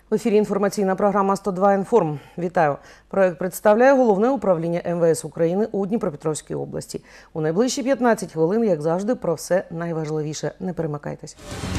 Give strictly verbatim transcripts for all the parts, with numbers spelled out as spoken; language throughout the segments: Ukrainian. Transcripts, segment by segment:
В ефірі інформаційна програма сто два інформ. Вітаю. Проект представляє Головне управління ем ве ес України у Дніпропетровській області. У найближчі п'ятнадцять хвилин, як завжди, про все найважливіше. Не перемикайтесь.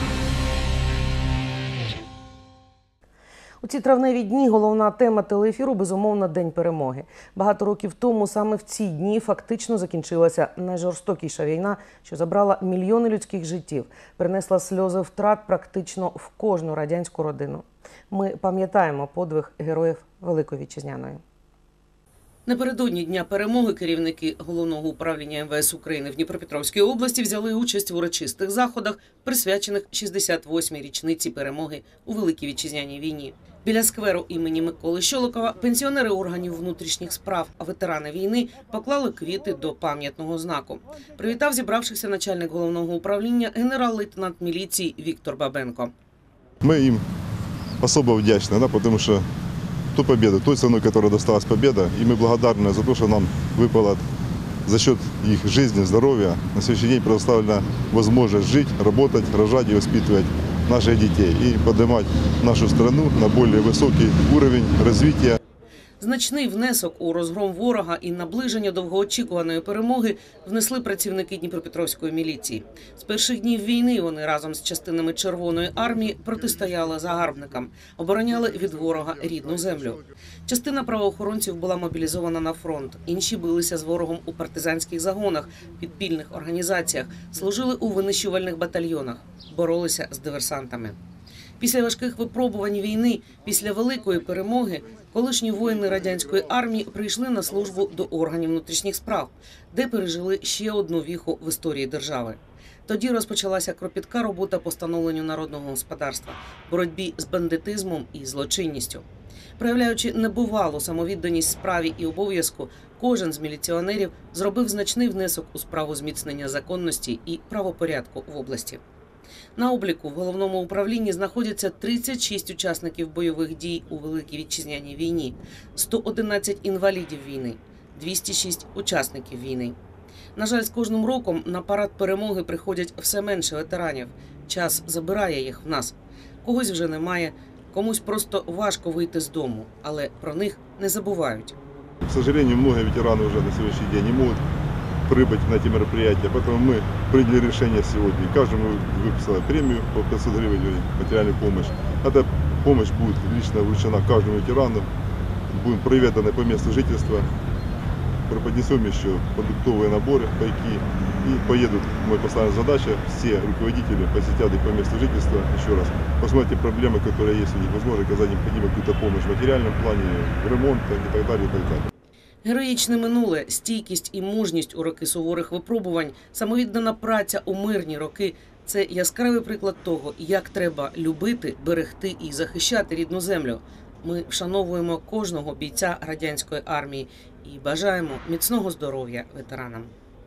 У ці травневі дні головна тема телеефіру, безумовно, День перемоги. Багато років тому саме в ці дні фактично закінчилася найжорстокіша війна, що забрала мільйони людських життів, принесла сльози втрат практично в кожну радянську родину. Ми пам'ятаємо подвиг героїв Великої Вітчизняної. Напередодні Дня перемоги керівники Головного управління ем ве ес України в Дніпропетровській області взяли участь в урочистих заходах, присвячених шістдесят восьмій річниці перемоги у Великій Вітчизняній війні. Біля скверу імені Миколи Щолокова пенсіонери органів внутрішніх справ, а ветерани війни поклали квіти до пам'ятного знаку. Привітав зібравшихся начальник Головного управління генерал-лейтенант міліції Віктор Бабенко. Ми їм особо вдячні, да, тому що ту победу, той ценой, которая досталась победа, и мы благодарны за то, что нам выпало за счет их жизни, здоровья на сегодняшний день предоставлена возможность жить, работать, рожать и воспитывать наших детей и поднимать нашу страну на более высокий уровень развития. Значний внесок у розгром ворога і наближення довгоочікуваної перемоги внесли працівники Дніпропетровської міліції. З перших днів війни вони разом з частинами Червоної армії протистояли загарбникам, обороняли від ворога рідну землю. Частина правоохоронців була мобілізована на фронт, інші билися з ворогом у партизанських загонах, підпільних організаціях, служили у винищувальних батальйонах, боролися з диверсантами. Після важких випробувань війни, після великої перемоги, колишні воїни радянської армії прийшли на службу до органів внутрішніх справ, де пережили ще одну віху в історії держави. Тоді розпочалася кропітка робота по становленню народного господарства, боротьбі з бандитизмом і злочинністю. Проявляючи небувалу самовідданість справі і обов'язку, кожен з міліціонерів зробив значний внесок у справу зміцнення законності і правопорядку в області. На обліку в Головному управлінні знаходяться тридцять шість учасників бойових дій у Великій Вітчизняній війні, сто одинадцять інвалідів війни, двісті шість учасників війни. На жаль, з кожним роком на парад перемоги приходять все менше ветеранів. Час забирає їх в нас. Когось вже немає, комусь просто важко вийти з дому, але про них не забувають. К сожалению, много ветеранов уже на сегодняшний день не могут прибыть на эти мероприятия, поэтому мы приняли решение сегодня. Каждому выписали премию по пятьсот гривен материальную помощь. Эта помощь будет лично вручена каждому ветерану, будем проведаны по месту жительства, преподнесем еще продуктовые наборы, пайки и поедут, моя поставленная задача, все руководители посетят их по месту жительства еще раз. Посмотрите проблемы, которые есть у них, возможно, оказать необходимую какую-то помощь в материальном плане, ремонта и так далее, и так далее. Героїчне минуле, стійкість і мужність у роки суворих випробувань, самовіддана праця у мирні роки – це яскравий приклад того, як треба любити, берегти і захищати рідну землю. Ми вшановуємо кожного бійця радянської армії і бажаємо міцного здоров'я ветеранам.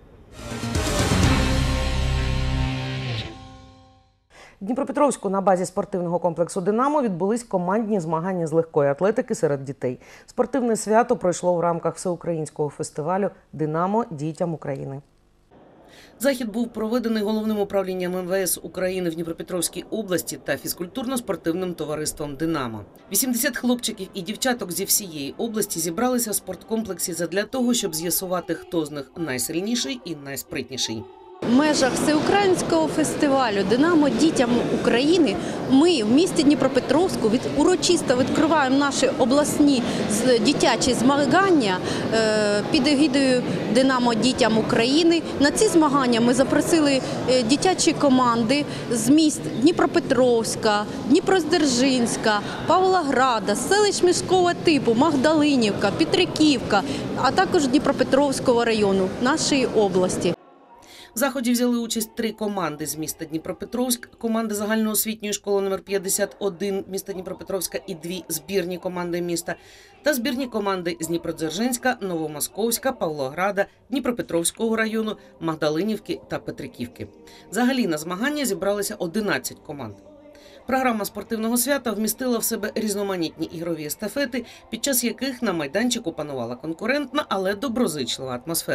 В Дніпропетровську на базі спортивного комплексу «Динамо» відбулись командні змагання з легкої атлетики серед дітей. Спортивне свято пройшло в рамках всеукраїнського фестивалю «Динамо дітям України». Захід був проведений Головним управлінням ем ве ес України в Дніпропетровській області та фізкультурно-спортивним товариством «Динамо». вісімдесят хлопчиків і дівчаток зі всієї області зібралися в спорткомплексі задля того, щоб з'ясувати, хто з них найсильніший і найспритніший. В межах всеукраїнського фестивалю «Динамо дітям України» ми в місті Дніпропетровську від, урочисто відкриваємо наші обласні дитячі змагання е, під егідою «Динамо дітям України». На ці змагання ми запросили дитячі команди з міст Дніпропетровська, Дніпродзержинська, Павлограда, селищ міського типу, Магдалинівка, Петриківка, а також Дніпропетровського району нашої області. В заході взяли участь три команди з міста Дніпропетровськ, команда загальноосвітньої школи номер п'ятдесят один міста Дніпропетровська і дві збірні команди міста, та збірні команди з Дніпродзержинська, Новомосковська, Павлограда, Дніпропетровського району, Магдалинівки та Петриківки. Взагалі на змагання зібралися одинадцять команд. Програма спортивного свята вмістила в себе різноманітні ігрові естафети, під час яких на майданчику панувала конкурентна, але доброзичлива атмосфера.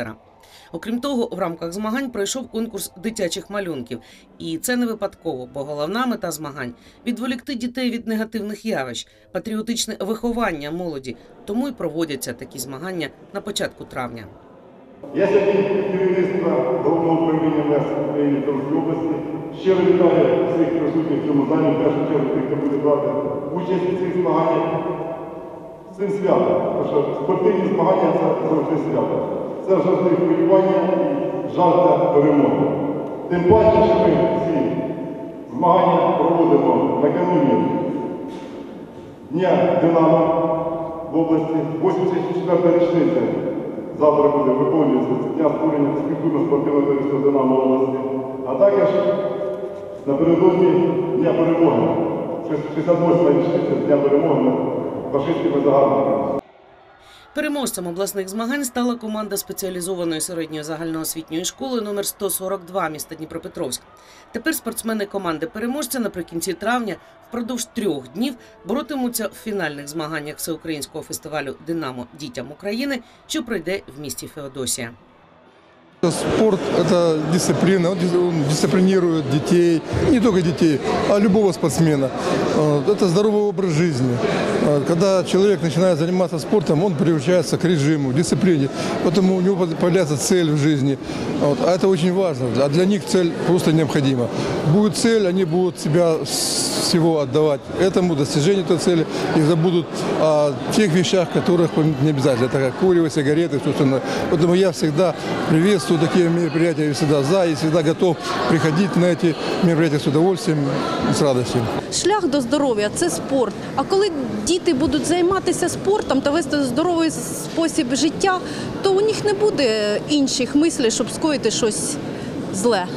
Окрім того, в рамках змагань пройшов конкурс дитячих малюнків. І це не випадково, бо головна мета змагань – відволікти дітей від негативних явищ, патріотичне виховання молоді. Тому й проводяться такі змагання на початку травня. Я сьогодні керівництва Головного управління МВС України Донецької області щиро вітаю всіх присутніх в цьому залі, в першу чергу тих, хто буде брати участь у цих змаганнях. З цим святом, тому що спортивні змагання – це завжди свято. Це завжди хвилювання і жажда перемоги. Тим паче, що ми ці змагання проводимо накануні Дня Динамо в області, вісімдесят четверта річниця. Завтра буде виконуватися Дня створення фізкультурно-спортивного товариства «Динамо» області, а також напередодні Дня перемоги, шістдесят восьма річниця Дня перемоги над фашистськими загарбниками. Переможцем обласних змагань стала команда спеціалізованої середньої загальноосвітньої школи номер сто сорок два міста Дніпропетровськ. Тепер спортсмени команди переможця наприкінці травня впродовж трьох днів боротимуться в фінальних змаганнях всеукраїнського фестивалю «Динамо дітям України», що пройде в місті Феодосія. Спорт – это дисциплина, он дисциплинирует детей, не только детей, а любого спортсмена. Это здоровый образ жизни. Когда человек начинает заниматься спортом, он приучается к режиму, дисциплине, поэтому у него появляется цель в жизни. А это очень важно, а для них цель просто необходима. Будет цель, они будут себя всего отдавать этому, достижению этой цели, и забудут о тех вещах, которых не обязательно, это как курево, сигареты, все остальное. Поэтому я всегда приветствую такие мероприятия, я всегда за и всегда готов приходить на эти мероприятия с удовольствием и с радостью. Шлях до здоров'я – це спорт. А коли діти будуть займатися спортом та вести здоровий спосіб життя, то у них не буде інших мислей, щоб скоїти щось зле.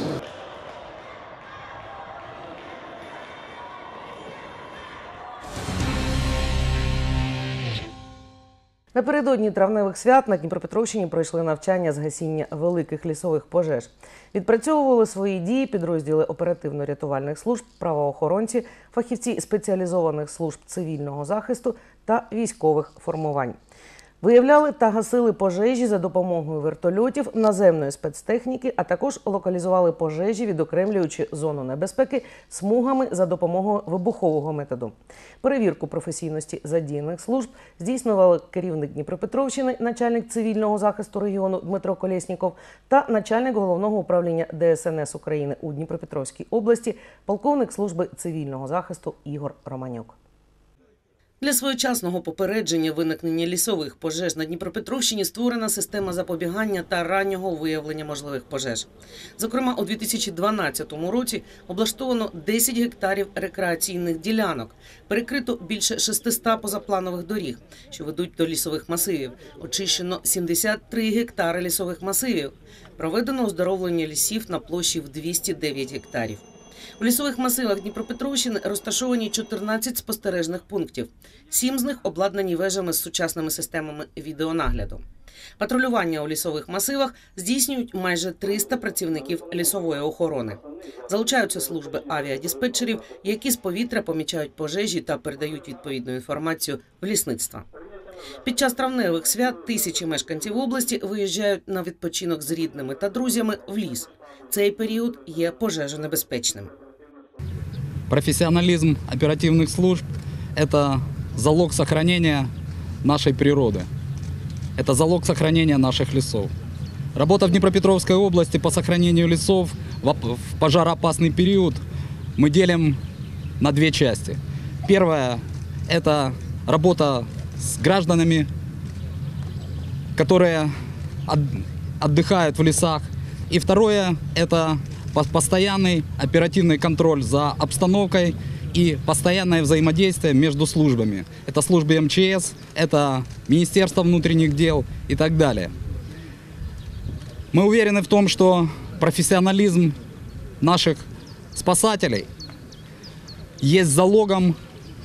Напередодні травневих свят на Дніпропетровщині пройшли навчання з гасіння великих лісових пожеж. Відпрацьовували свої дії підрозділи оперативно-рятувальних служб, правоохоронці, фахівці спеціалізованих служб цивільного захисту та військових формувань. Виявляли та гасили пожежі за допомогою вертольотів, наземної спецтехніки, а також локалізували пожежі, відокремлюючи зону небезпеки смугами за допомогою вибухового методу. Перевірку професійності задіяних служб здійснювали керівник Дніпропетровщини, начальник цивільного захисту регіону Дмитро Колєсніков та начальник Головного управління Де Ес Ен Ес України у Дніпропетровській області, полковник служби цивільного захисту Ігор Романюк. Для своєчасного попередження виникнення лісових пожеж на Дніпропетровщині створена система запобігання та раннього виявлення можливих пожеж. Зокрема, у дві тисячі дванадцятому році облаштовано десять гектарів рекреаційних ділянок, перекрито більше шестисот позапланових доріг, що ведуть до лісових масивів, очищено сімдесят три гектари лісових масивів, проведено оздоровлення лісів на площі в двісті дев'ять гектарів. У лісових масивах Дніпропетровщини розташовані чотирнадцять спостережних пунктів. Сім з них обладнані вежами з сучасними системами відеонагляду. Патрулювання у лісових масивах здійснюють майже триста працівників лісової охорони. Залучаються служби авіадиспетчерів, які з повітря помічають пожежі та передають відповідну інформацію в лісництва. Під час травневих свят тисячі мешканців області виїжджають на відпочинок з рідними та друзями в ліс. Цей період є пожежонебезпечним. Профессионализм оперативных служб – это залог сохранения нашей природы. Это залог сохранения наших лесов. Работа в Днепропетровской области по сохранению лесов в пожароопасный период мы делим на две части. Первая – это работа с гражданами, которые отдыхают в лесах. И второе – это постоянный оперативный контроль за обстановкой и постоянное взаимодействие между службами. Это службы Эм Че Эс, это Министерство внутренних дел и так далее. Мы уверены в том, что профессионализм наших спасателей есть залогом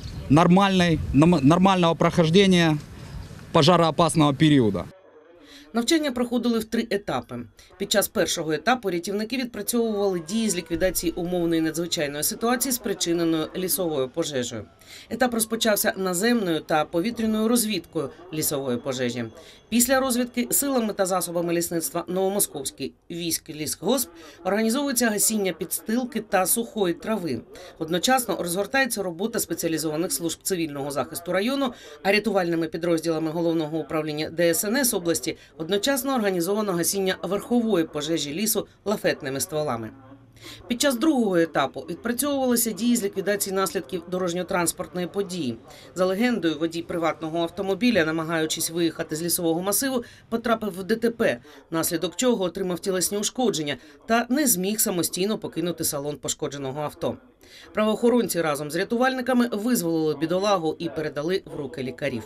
нормальной, нормального прохождения пожароопасного периода. Навчання проходили в три етапи. Під час першого етапу рятівники відпрацьовували дії з ліквідації умовної надзвичайної ситуації, спричиненої лісовою пожежею. Етап розпочався наземною та повітряною розвідкою лісової пожежі. Після розвідки силами та засобами лісництва Новомосковський військ-лісгосп організовується гасіння підстилки та сухої трави. Одночасно розгортається робота спеціалізованих служб цивільного захисту району, а рятувальними підрозділами Головного управління Де Ес Ен Ес області одночасно організовано гасіння верхової пожежі лісу лафетними стволами. Під час другого етапу відпрацьовувалися дії з ліквідації наслідків дорожньо-транспортної події. За легендою, водій приватного автомобіля, намагаючись виїхати з лісового масиву, потрапив в Де Те Пе, наслідок чого отримав тілесні ушкодження та не зміг самостійно покинути салон пошкодженого авто. Правоохоронці разом з рятувальниками визволили бідолагу і передали в руки лікарів.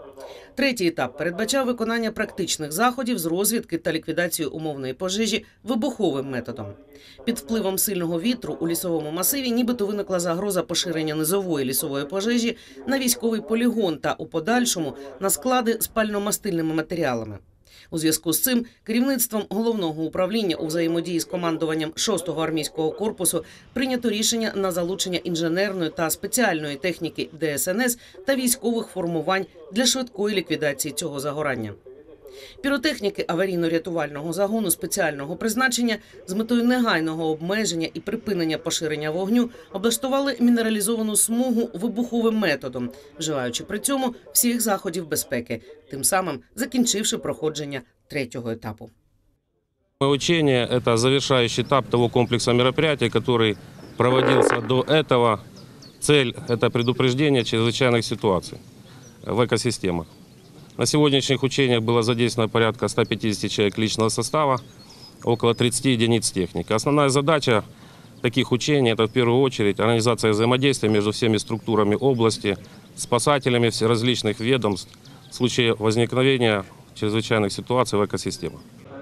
Третій етап передбачав виконання практичних заходів з розвідки та ліквідацію умовної пожежі вибуховим методом. Під впливом сильного вітру у лісовому масиві нібито виникла загроза поширення низової лісової пожежі на військовий полігон та у подальшому на склади з пально-мастильними матеріалами. У зв'язку з цим керівництвом Головного управління у взаємодії з командуванням шостого армійського корпусу прийнято рішення на залучення інженерної та спеціальної техніки Де Ес Ен Ес та військових формувань для швидкої ліквідації цього загорання. Піротехніки аварійно-рятувального загону спеціального призначення з метою негайного обмеження і припинення поширення вогню облаштували мінералізовану смугу вибуховим методом, вживаючи при цьому всіх заходів безпеки, тим самим закінчивши проходження третього етапу. Учение – это завершающий этап того комплекса мероприятий, который проводился до этого. Цель – это предупреждение чрезвычайных ситуаций в экосистемах. На сегодняшних учениях было задействовано порядка ста пятидесяти человек личного состава, около тридцати единиц техники. Основная задача таких учений – это в первую очередь организация взаимодействия между всеми структурами области, спасателями различных ведомств в случае возникновения чрезвычайных ситуаций в экосистемах.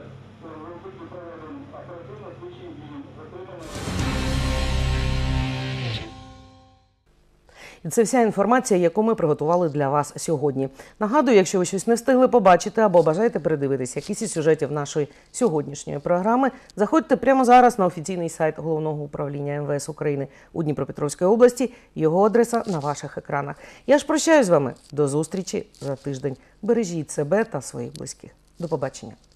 І це вся інформація, яку ми приготували для вас сьогодні. Нагадую, якщо ви щось не встигли побачити або бажаєте передивитися якісь із сюжетів нашої сьогоднішньої програми, заходьте прямо зараз на офіційний сайт Головного управління Ем Ве Ес України у Дніпропетровській області. Його адреса на ваших екранах. Я ж прощаюсь з вами. До зустрічі за тиждень. Бережіть себе та своїх близьких. До побачення.